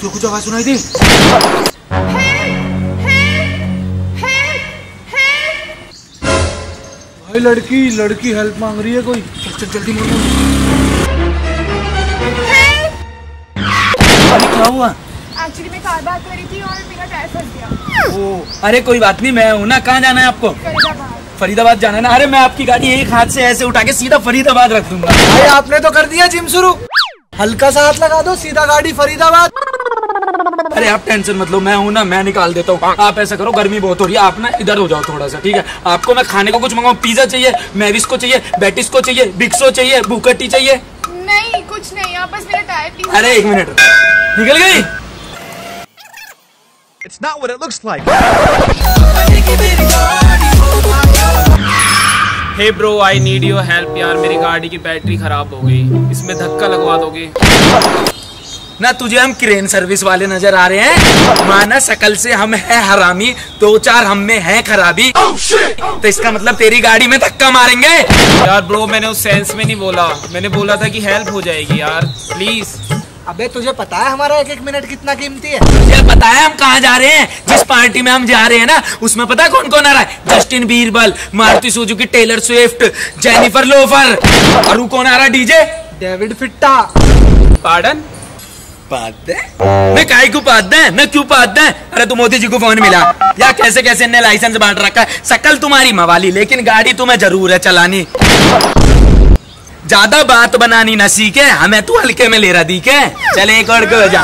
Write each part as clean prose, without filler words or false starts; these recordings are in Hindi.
क्यों कुछ आवाज सुनाई दी? भाई लड़की हेल्प मांग रही है कोई। चल जल्दी मोड़। क्या हुआ? एक्चुअली मैं कार बात कर रही थी और मेरा टायर फंस गया। ओ, अरे कोई बात नहीं, मैं हूँ ना। कहाँ जाना है आपको? फरीदाबाद जाना है ना? अरे मैं आपकी गाड़ी एक हाथ से ऐसे उठा के सीधा फरीदाबाद रख दूंगा। भाई आपने तो कर दिया जिम शुरू, हल्का सा हाथ लगा दो, सीधा गाड़ी फरीदाबाद। अरे आप टेंशन मत लो, मैं हूँ ना, मैं निकाल देता हूँ। आप ऐसा करो, गर्मी बहुत हो रही है, आप ना इधर हो जाओ थोड़ा सा, ठीक है? आपको मैं खाने को कुछ मंगाऊँ? पिज्जा चाहिए, मैविस को चाहिए, बेटिस को चाहिए, बिक्सो चाहिए, बुकटी चाहिए? नहीं कुछ नहीं, आप बस मेरा टायर प्लीज। अरे एक मिनट, निकल गई। It's not what it looks like. Hey bro, I need your help यार, मेरी गाड़ी की बैटरी खराब हो गई, इसमें धक्का लगवा दोगे? ना तुझे हम क्रेन सर्विस वाले नजर आ रहे हैं? माना शकल से हम है हरामी, 2-4 हम में है खराबी। तो इसका मतलब तेरी गाड़ी में धक्का मारेंगे? यार ब्रो, मैंने उस सेंस में नहीं बोला, मैंने बोला था कि हेल्प हो जाएगी यार, प्लीज। अबे तुझे पता है हमारा एक मिनट कितना कीमती है? तुझे पता है हम कहाँ जा रहे हैं? जिस पार्टी में हम जा रहे हैं ना, उसमें पता है कौन कौन आ रहा है? Justin Birbal, Maruti Suzuki, Taylor Swift, Jennifer loafer, और कौन आ रहा है डीजे? डेविड फिट्टा। पार्डन? मैं काहे को पाद है? मैं क्यों पाद है? अरे तू मोदी जी को फोन मिला या कैसे कैसे इन्हें लाइसेंस बांट रखा है। शकल तुम्हारी मवाली, लेकिन गाड़ी तुम्हें जरूर है चलानी। ज्यादा बात बनानी न सीखे, हमें तू हल्के में ले रहा दी के। चले एक और को जा।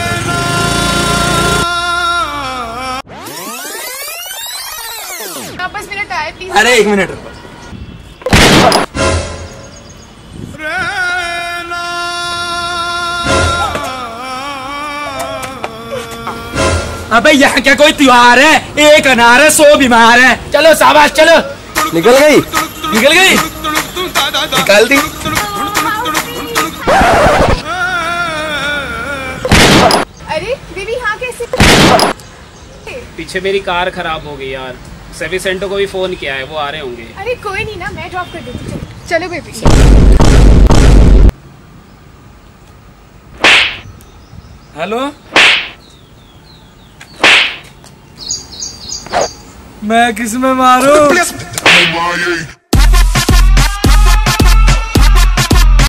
बस मेरा टायर प्लीज। अरे एक मिनट। अबे यहाँ क्या कोई त्योहार है? एक अनार है 100 बीमार है। चलो शाबाश, चलो। निकल गई, निकल गई, निकाल दी। अरे बेबी, हाँ कैसे? पीछे मेरी कार खराब हो गई यार, सर्विस सेंटर को भी फोन किया है, वो आ रहे होंगे। अरे कोई नहीं ना, मैं ड्रॉप कर देती हूँ। चलो बेबी। हेलो, मैं किस में मारूं?